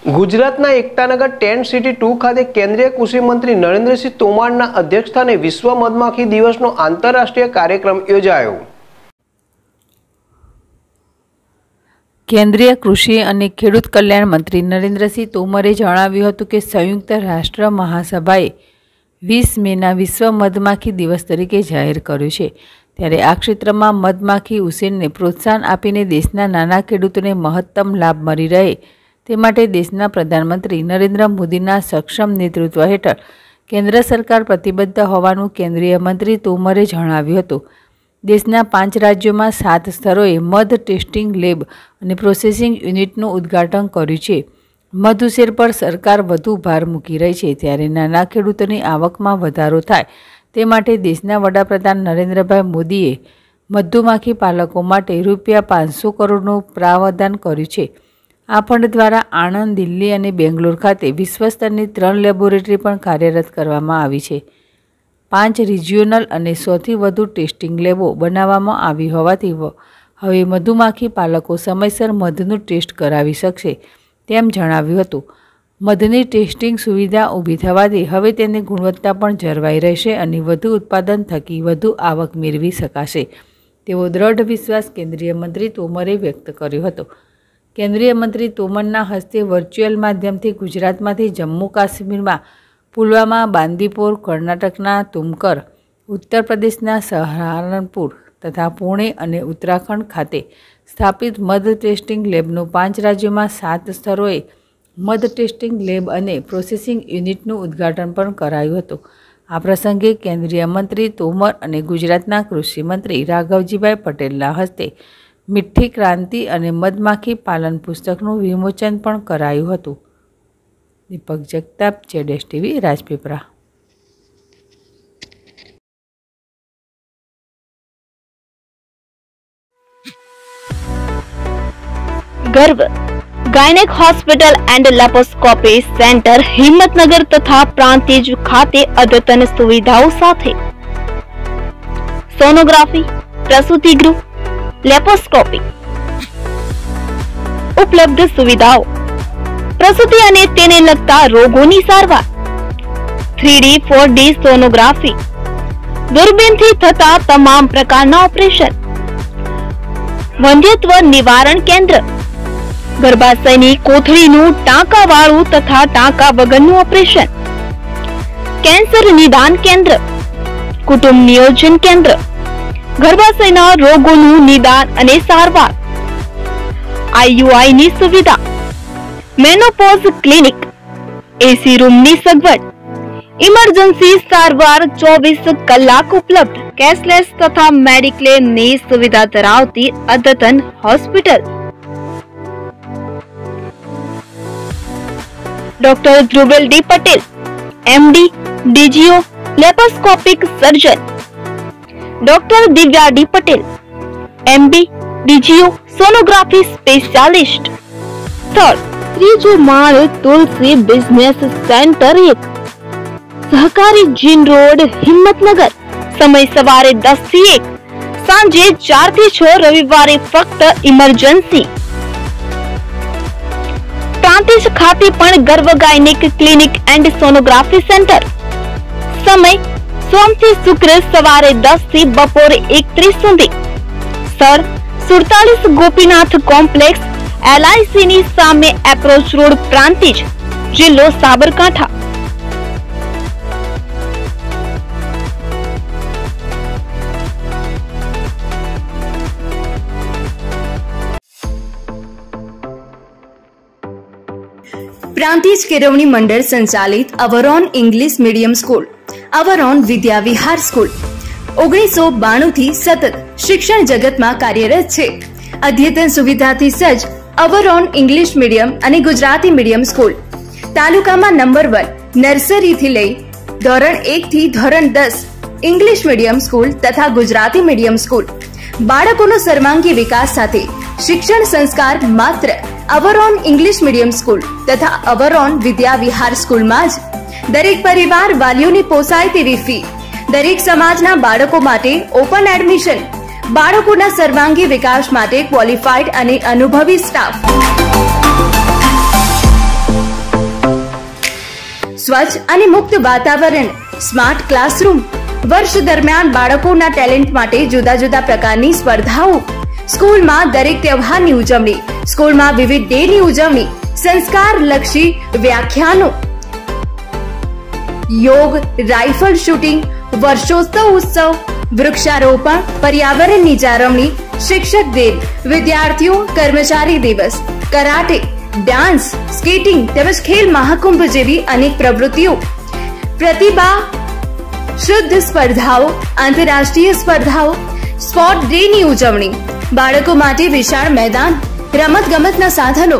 ગુજરાતના Ektanagar tent city 2 ખાતે કેન્દ્રીય કૃષિ મંત્રી નરેન્દ્રસિંહ તોમરના અધ્યક્ષસ્થાને વિશ્વ મધમાખી દિવસનો આંતરરાષ્ટ્રીય કાર્યક્રમ યોજાયો। કેન્દ્રીય કૃષિ અને ખેડૂત કલ્યાણ મંત્રી નરેન્દ્રસિંહ તોમરે જણાવ્યું હતું કે સંયુક્ત રાષ્ટ્ર મહાસભાએ 20 મેના વિશ્વ મધમાખી દિવસ તરીકે જાહેર કર્યું છે। ત્યારે આ ક્ષેત્રમાં મધમાખી ઉછેરને પ્રોત્સાહન આપીને દેશના નાના ખેડૂતોને મહત્તમ લાભ મળી રહે તે માટે દેશના પ્રધાનમંત્રી નરેન્દ્ર મોદીના સક્ષમ નેતૃત્વ હેઠળ કેન્દ્ર સરકાર પ્રતિબદ્ધ હોવાનું કેન્દ્રીય મંત્રી તોમરે જણાવ્યું હતું। દેશના 5 રાજ્યોમાં 7 સ્થળોએ મધ ટેસ્ટિંગ લેબ અને પ્રોસેસિંગ યુનિટનું ઉદ્ઘાટન કર્યું છે। મધ ઉછેર પર સરકાર વધુ ભાર મૂકી રહી છે, ત્યારે નાના ખેડૂતોની આવકમાં વધારો થાય તે માટે દેશના વડાપ્રધાન નરેન્દ્રભાઈ મોદીએ મધુમાખી પાલકો માટે ₹500 કરોડનું પ્રાવધાન કર્યું છે। આ ફંડ દ્વારા આણંદ, દિલ્હી અને બેંગ્લોર ખાતે વિશ્વ સ્તરની 3 લેબોરેટરી પણ કાર્યરત કરવામાં આવી છે। 5 રિજિયોનલ અને 100થી વધુ ટેસ્ટિંગ લેબો બનાવવામાં આવી હોવાથી હવે મધુમાખી પાલકો સમયસર મધનું ટેસ્ટ કરાવી શકશે તેમ જણાવ્યું હતું। મધની ટેસ્ટિંગ સુવિધા ઊભી થવાથી હવે તેની ગુણવત્તા પણ જળવાઈ રહેશે અને વધુ ઉત્પાદન થકી વધુ આવક મેળવી શકાશે તેવો દ્રઢ વિશ્વાસ કેન્દ્રીય મંત્રી તોમરે વ્યક્ત કર્યો હતો। કેન્દ્રીય મંત્રી તોમરના હસ્તે વર્ચ્યુઅલ માધ્યમથી ગુજરાતમાંથી જમ્મુ કાશ્મીરમાં પુલવામા, બાંદીપોર, કર્ણાટકના તુમકર, ઉત્તર પ્રદેશના સહારનપુર તથા પુણે અને ઉત્તરાખંડ ખાતે સ્થાપિત મધ ટેસ્ટિંગ લેબનું 5 રાજ્યોમાં 7 સ્થળોએ મધ ટેસ્ટિંગ લેબ અને પ્રોસેસિંગ યુનિટનું ઉદ્ઘાટન પણ કરાયું હતું। આ પ્રસંગે કેન્દ્રીય મંત્રી તોમર અને ગુજરાતના કૃષિ મંત્રી રાઘવજીભાઈ પટેલના હસ્તે મીઠી ક્રાંતિ અને મધમાખી પાલન પુસ્તકનું વિમોચન પણ કરાયું હતું। દીપક Jagtap, ZSTV, Rajpipla. Garv gynaec hospital and laparoscopy centre Himmatnagar तथा प्रांतिज खाते अद्यतन सुविधाओं साथे सोनोग्राफी, प्रसूति गृह, लेप्रोस्कोपी उपलब्ध सुविधाओं, प्रसूति अने तेने लगता रोगोनी सारवार, 3D 4D सोनोग्राफी, दूरबीन थी थता तमाम प्रकारना ऑपरेशन, वंध्यत्व निवारण केंद्र, गर्भाशयनी कोथळीनुं टांकावाळुं तथा टांका वगरनुं ऑपरेशन, कैंसर निदान केंद्र, कुटुंब नियोजन केंद्र, गर्भाशयना रोगोनुं निदान अने सारवार, IUI नी सुविधा, मेनोपॉज क्लिनिक, एसी रूम नी सगवड, इमरजेंसी सारवार 24 कलाक उपलब्ध, कैशलेस तथा मेडिक्लेम नी सुविधा धरावती अद्यतन hospital. Doctor Dhruvel D Patel, MD, DGO, laparoscopic surgeon, doctor Divya D Patel, MD, DGO, sonography specialist. Third, त्रीजो माळ तुलसी बिजनेस सेंटर 1, सहकारी जीन रोड, हिम्मतनगर। समय सवारे 10 થી 1, सांजे 4 થી 6, रविवारे फक्त इमरजेंसी। प्रांतिज खाते पण Garv gynaec clinic and sonography centre. समय सोम થી શુક્ર સવારે 10 થી બપોરે 1:30 સુધી। સર 47 ગોપીનાથ કોમ્પ્લેક્સ, LIC ની સામે એપ્રોચ રોડ, પ્રાંતિજ, જિલ્લો સાબરકાંઠા। प्रांतिज केळवणी मंडल संचालित Avron English medium school, Avron Vidya Vihar school 1992 થી સતત શિક્ષણ જગતમાં કાર્યરત છે। અદ્યતન સુવિધાથી સજ્જ અવરોન ઇંગ્લિશ મીડિયમ અને ગુજરાતી મીડિયમ સ્કૂલ તાલુકામાં નંબર 1 નર્સરીથી લઈ ધોરણ 1 થી ધોરણ 10 ઇંગ્લિશ મીડિયમ સ્કૂલ તથા ગુજરાતી મીડિયમ સ્કૂલ। બાળકોનો સર્વાંગી વિકાસ સાથે શિક્ષણ સંસ્કાર માત્ર અવરોન ઇંગ્લિશ મીડિયમ સ્કૂલ તથા અવરોન વિદ્યા વિહાર સ્કૂલમાં જ। દરેક પરિવાર વાલીઓને પોસાય તેવી ફી, દરેક સમાજના બાળકો માટે ઓપન એડમિશન, બાળકોના સર્વાંગી વિકાસ માટે ક્વોલિફાઈડ અને અનુભવી સ્ટાફ। સ્વચ્છ અને મુક્ત વાતાવરણ, સ્માર્ટ ક્લાસરૂમ, વર્ષ દરમિયાન બાળકોના ટેલેન્ટ માટે જુદા જુદા પ્રકારની સ્પર્ધાઓ, સ્કૂલમાં દરેક તહેવારની ઉજવણી, સ્કૂલમાં વિવિધ ડેની ઉજવણી, સંસ્કારલક્ષી વ્યાખ્યાનો, યોગ, રાઇફલ શૂટિંગ, વર્ષોત્સવ ઉત્સવ, વૃક્ષારોપણ, પર્યાવરણની જાળવણી, શિક્ષક દિન, વિદ્યાર્થીઓ કર્મચારી દિવસ, કરાટે, ડાન્સ, સ્કેટિંગ તેમજ ખેલ મહાકુંભ જેવી અનેક પ્રવૃત્તિઓ, પ્રતિભા શુદ્ધ સ્પર્ધાઓ, આંતરરાષ્ટ્રીય સ્પર્ધાઓ, સ્પોર્ટ ડે ની ઉજવણી, બાળકો માટે વિશાળ મેદાન, રમત ગમતના સાધનો,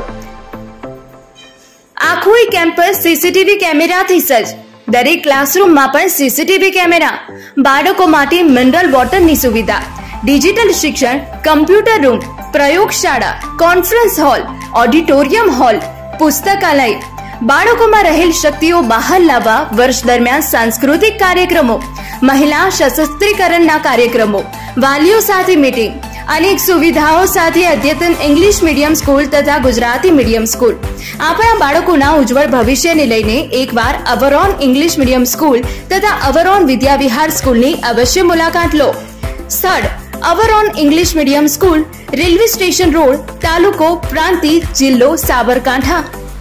આખું કેમ્પસ સીસીટીવી કેમેરાથી સજ્જ, દરેક ક્લાસરૂમમાં પણ સીસીટીવી કેમેરા, બાળકો માટે મિનરલ વોટરની સુવિધા, ડિજિટલ શિક્ષણ, કમ્પ્યુટર રૂમ, પ્રયોગશાળા, કોન્ફરન્સ હોલ, ઓડિટોરિયમ હોલ, પુસ્તકાલય, બાળકોમાં રહેલ શક્તિઓ બહાર લાવવા વર્ષ દરમિયાન સાંસ્કૃતિક કાર્યક્રમો, મહિલા સશક્તિકરણના કાર્યક્રમો, વાલીઓ સાથે મીટિંગ, અનેક સુવિધાઓ સાથે અદ્યતન ઇંગ્લિશ મીડિયમ સ્કૂલ તથા ગુજરાતી મીડિયમ સ્કૂલ. આપણા બાળકોના ઉજ્જવળ ભવિષ્યને લઈને એકવાર અવરોન ઇંગ્લિશ મીડિયમ સ્કૂલ તથા અવરોન વિદ્યાવિહાર સ્કૂલની અવશ્ય મુલાકાત લો. સ્થળ: Avron English medium school, railway station road, તાલુકો પ્રાંતિજ, જિલ્લો સાબરકાંઠા.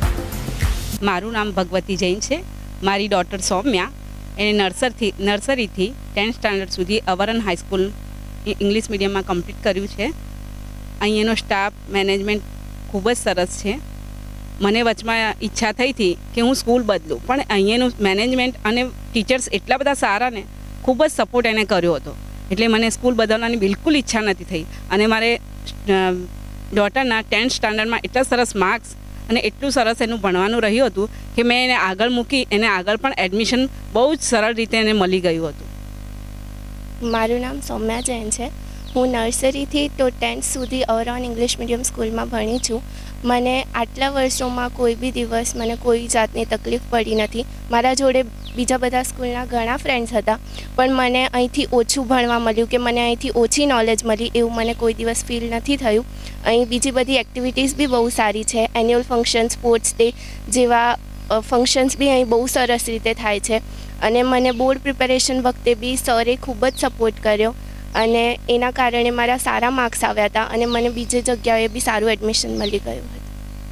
મારું નામ ભગવતી જૈન છે. મારી ડોટર સૌમ્યા એને નર્સરીથી 10th સ્ટાન્ડર્ડ સુધી અવરોન હાઈસ્કૂલ ઇંગ્લિશ મીડિયમમાં કમ્પ્લીટ કર્યું છે. અહીંયાનો સ્ટાફ મેનેજમેન્ટ ખૂબ જ સરસ છે. મને વચમાં ઈચ્છા થઈ હતી કે હું સ્કૂલ બદલું, પણ અહીંયાનું મેનેજમેન્ટ અને ટીચર્સ એટલા બધા સારા ને ખૂબ જ સપોર્ટ એને કર્યો હતો, એટલે મને સ્કૂલ બદલવાની બિલકુલ ઈચ્છા નથી થઈ. અને મારે ડોટરના 10th સ્ટાન્ડર્ડમાં એટલા સરસ માર્ક્સ અને એટલું સરસ એનું ભણવાનું રહ્યું હતું કે મેં એને આગળ મૂકી, એને આગળ પણ એડમિશન બહુ જ સરળ રીતે એને મળી ગયું હતું. મારું નામ સૌમ્યા જૈન છે. હું નર્સરીથી તો 10th સુધી અવરોન ઇંગ્લિશ મીડિયમ સ્કૂલમાં ભણી છું. મને આટલા વર્ષોમાં કોઈ બી દિવસ મને કોઈ જાતની તકલીફ પડી નથી. મારા જોડે બીજા બધા સ્કૂલના ઘણા ફ્રેન્ડ્સ હતા, પણ મને અહીંથી ઓછું ભણવા મળ્યું કે મને અહીંથી ઓછી નોલેજ મળી એવું મને કોઈ દિવસ ફીલ નથી થયું. અહીં બીજી બધી એક્ટિવિટીઝ બી બહુ સારી છે. એન્યુઅલ ફંક્શન, સ્પોર્ટ્સ ડે જેવા ફંક્શન્સ બી અહીં બહુ સરસ રીતે થાય છે. અને મને બોર્ડ પ્રિપેરેશન વખતે બી સરે ખૂબ જ સપોર્ટ કર્યો અને એના કારણે મારા સારા માર્ક્સ આવ્યા હતા અને મને બીજી જગ્યાએ બી સારું એડમિશન મળી ગયું હતું.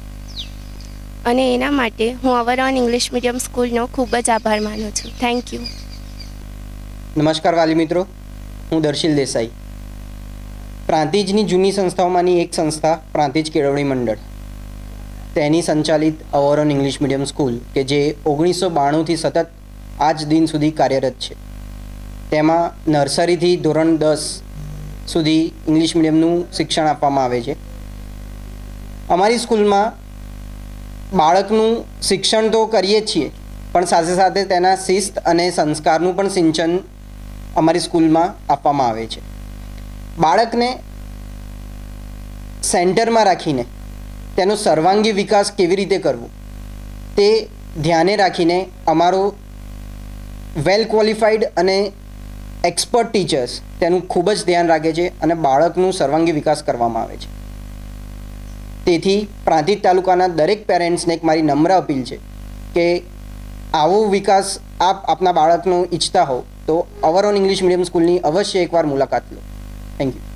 અને એના માટે હું અવરોન ઇંગ્લિશ મીડિયમ સ્કૂલનો ખૂબ જ આભાર માનું છું. Thank you. નમસ્કાર વાલી મિત્રો, હું દર્શિલ દેસાઈ. પ્રાંતિજની જૂની સંસ્થાઓમાંની એક સંસ્થા પ્રાંતિજ કેળવણી મંડળ, તેની સંચાલિત અવરોન ઇંગ્લિશ મીડિયમ સ્કૂલ કે જે 1992થી સતત આજ દિન સુધી કાર્યરત છે. તેમાં નર્સરીથી ધોરણ 10 સુધી ઇંગ્લિશ મીડિયમનું શિક્ષણ આપવામાં આવે છે. અમારી સ્કૂલમાં બાળકનું શિક્ષણ તો કરીએ જ છીએ, પણ સાથે સાથે તેના શિસ્ત અને સંસ્કારનું પણ સિંચન અમારી સ્કૂલમાં આપવામાં આવે છે. બાળકને સેન્ટરમાં રાખીને તેનો સર્વાંગી વિકાસ કેવી રીતે કરવો તે ધ્યાને રાખીને અમારો વેલ ક્વોલિફાઈડ અને એક્સપર્ટ ટીચર્સ તેનું ખૂબ જ ધ્યાન રાખે છે અને બાળકનું સર્વાંગી વિકાસ કરવામાં આવે છે. તેથી પ્રાંતિજ તાલુકાના દરેક પેરેન્ટ્સને એક મારી નમ્ર અપીલ છે કે આવો વિકાસ આપ આપના બાળકનો ઈચ્છતા હો તો અવરોન ઇંગ્લિશ મીડિયમ સ્કૂલની અવશ્ય એકવાર મુલાકાત લો. Thank you.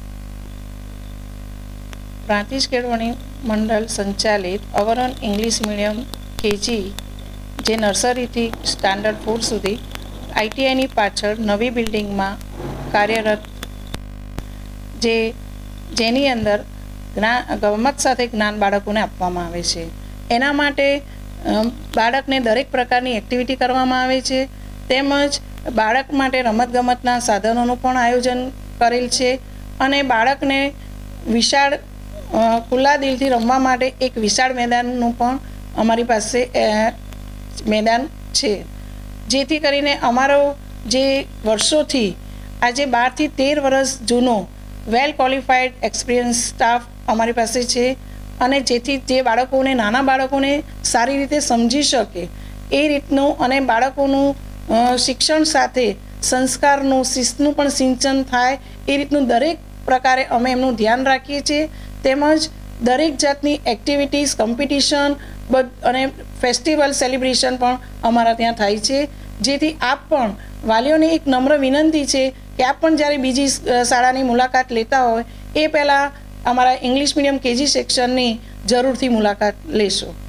પ્રાંતિજ કેળવણી મંડળ સંચાલિત અવરોન ઇંગ્લિશ મીડિયમ કેજી જે નર્સરીથી સ્ટાન્ડર્ડ 4 સુધી ITIની પાછળ નવી બિલ્ડિંગમાં કાર્યરત, જેની અંદર ગમત સાથે જ્ઞાન બાળકોને આપવામાં આવે છે. એના માટે બાળકને દરેક પ્રકારની એક્ટિવિટી કરવામાં આવે છે, તેમજ બાળક માટે રમતગમતના સાધનોનું પણ આયોજન કરેલ છે અને બાળકને વિશાળ ખુલ્લા દિલથી રમવા માટે એક વિશાળ મેદાનનું પણ અમારી પાસે મેદાન છે. જેથી કરીને અમારો જે વર્ષોથી આજે 12 થી 13 વર્ષ જૂનો વેલ ક્વોલિફાઈડ એક્સપિરિયન્સ સ્ટાફ અમારી પાસે છે અને જેથી જે બાળકોને, નાના બાળકોને સારી રીતે સમજી શકે એ રીતનું અને બાળકોનું શિક્ષણ સાથે સંસ્કારનું, શિસ્તનું પણ સિંચન થાય એ રીતનું દરેક પ્રકારે અમે એમનું ધ્યાન રાખીએ છીએ. તેમજ દરેક જાતની એક્ટિવિટીઝ, કોમ્પિટિશન અને ફેસ્ટિવલ સેલિબ્રેશન પણ અમારા ત્યાં થાય છે, જેથી આપ પણ વાલીઓને એક નમ્ર વિનંતી છે કે આપ પણ જ્યારે બીજી શાળાની મુલાકાત લેતા હોય એ પહેલાં અમારા ઇંગ્લિશ મીડિયમ કેજી સેક્શનની જરૂરથી મુલાકાત લેશો.